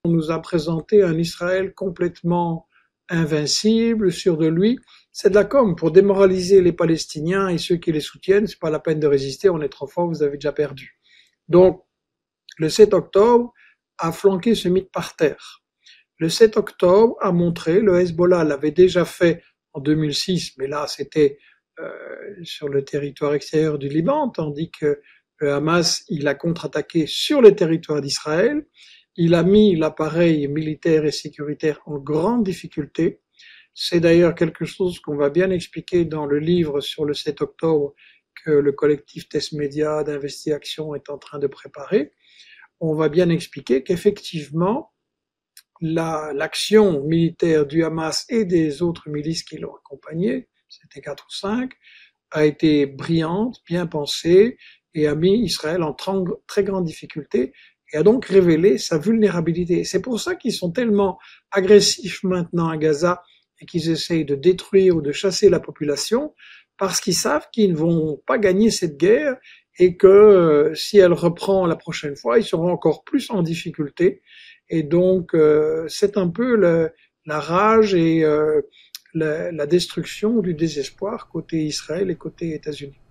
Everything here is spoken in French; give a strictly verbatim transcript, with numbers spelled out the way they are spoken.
on nous a présenté un Israël complètement invincible, sûr de lui. C'est de la com pour démoraliser les Palestiniens et ceux qui les soutiennent. C'est pas la peine de résister, on est trop fort, vous avez déjà perdu. Donc, le sept octobre a flanqué ce mythe par terre. Le sept octobre a montré, le Hezbollah l'avait déjà fait en deux mille six, mais là c'était euh, sur le territoire extérieur du Liban, tandis que le Hamas, il a contre-attaqué sur le territoire d'Israël. Il a mis l'appareil militaire et sécuritaire en grande difficulté. C'est d'ailleurs quelque chose qu'on va bien expliquer dans le livre sur le sept octobre que le collectif Test Média d'Investigation est en train de préparer. On va bien expliquer qu'effectivement, la, l'action militaire du Hamas et des autres milices qui l'ont accompagné, c'était quatre ou cinq, a été brillante, bien pensée, et a mis Israël en très grande difficulté, et a donc révélé sa vulnérabilité. C'est pour ça qu'ils sont tellement agressifs maintenant à Gaza, et qu'ils essayent de détruire ou de chasser la population, parce qu'ils savent qu'ils ne vont pas gagner cette guerre, et que euh, si elle reprend la prochaine fois, ils seront encore plus en difficulté. Et donc, euh, c'est un peu le, la rage et euh, la, la destruction du désespoir côté Israël et côté États-Unis.